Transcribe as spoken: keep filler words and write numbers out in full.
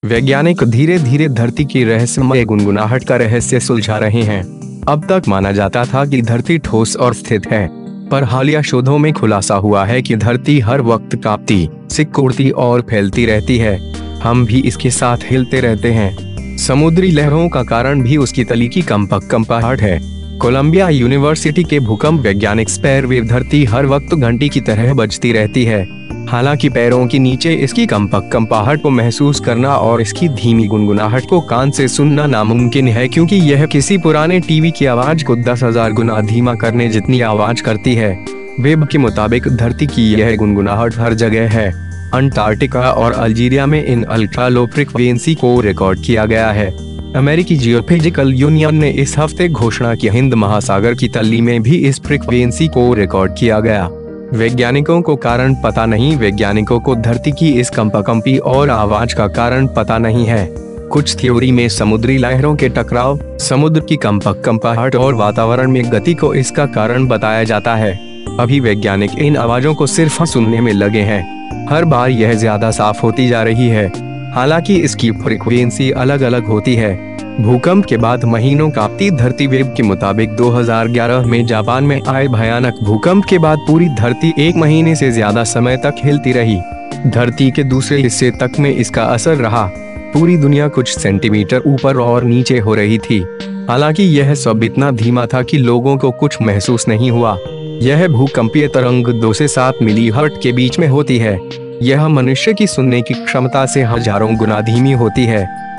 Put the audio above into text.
वैज्ञानिक धीरे धीरे धरती की रहस्यमय गुनगुनाहट का रहस्य सुलझा रहे हैं। अब तक माना जाता था कि धरती ठोस और स्थिर है, पर हालिया शोधों में खुलासा हुआ है कि धरती हर वक्त कांपती, सिकुड़ती और फैलती रहती है। हम भी इसके साथ हिलते रहते हैं। समुद्री लहरों का कारण भी उसकी तली की कंपक कंपाहट है। कोलंबिया यूनिवर्सिटी के भूकंप वैज्ञानिक स्पेयर वेव धरती हर वक्त घंटी की तरह बजती रहती है। हालांकि पैरों के नीचे इसकी कंपक कंपाहट को महसूस करना और इसकी धीमी गुनगुनाहट को कान से सुनना नामुमकिन है, क्योंकि यह किसी पुराने टीवी की आवाज को दस हजार गुना धीमा करने जितनी आवाज करती है। वेब के मुताबिक धरती की यह गुनगुनाहट हर जगह है। अंटार्कटिका और अल्जीरिया में इन अल्ट्रा लो फ्रीक्वेंसी को रिकॉर्ड किया गया है। अमेरिकी जियोफिजिकल यूनियन ने इस हफ्ते घोषणा की हिंद महासागर की तली में भी इस फ्रीक्वेंसी को रिकॉर्ड किया गया। वैज्ञानिकों को कारण पता नहीं। वैज्ञानिकों को धरती की इस कंपाकंपी और आवाज का कारण पता नहीं है। कुछ थ्योरी में समुद्री लहरों के टकराव, समुद्र की कंपक कंपाहट और वातावरण में गति को इसका कारण बताया जाता है। अभी वैज्ञानिक इन आवाजों को सिर्फ सुनने में लगे हैं। हर बार यह ज्यादा साफ होती जा रही है, हालांकि इसकी फ्रीक्वेंसी अलग अलग होती है। भूकंप के बाद महीनों कांपती धरती वेब के मुताबिक दो हज़ार ग्यारह में जापान में आए भयानक भूकंप के बाद पूरी धरती एक महीने से ज्यादा समय तक हिलती रही। धरती के दूसरे हिस्से तक में इसका असर रहा। पूरी दुनिया कुछ सेंटीमीटर ऊपर और नीचे हो रही थी। हालांकि यह सब इतना धीमा था कि लोगों को कुछ महसूस नहीं हुआ। यह भूकंपीय तरंग दो से सात मिली हर्ट के बीच में होती है। यह मनुष्य की सुनने की क्षमता से हजारों गुना धीमी होती है।